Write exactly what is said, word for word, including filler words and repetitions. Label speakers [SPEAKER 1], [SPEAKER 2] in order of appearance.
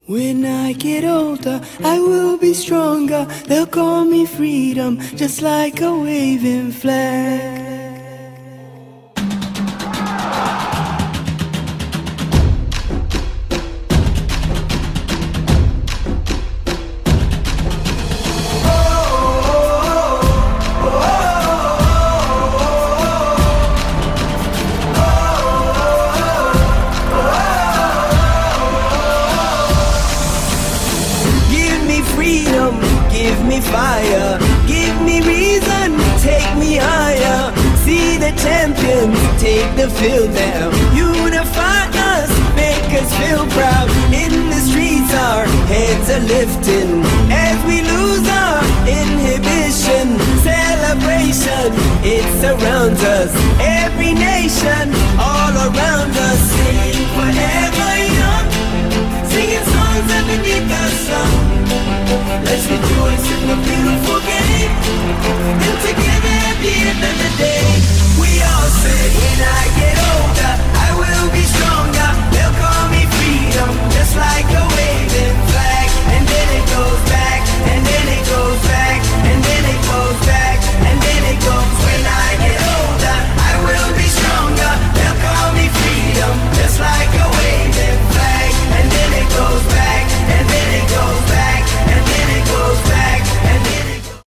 [SPEAKER 1] When I get older, I will be stronger. They'll call me freedom, just like a waving flag.
[SPEAKER 2] Freedom, give me fire, give me reason, take me higher. See the champions, take the field now. Unify us, make us feel proud. In the streets our heads are lifting as we lose our inhibition. Celebration, it surrounds us, every nation, all around us. Sing forever young, singing songs underneath the sun.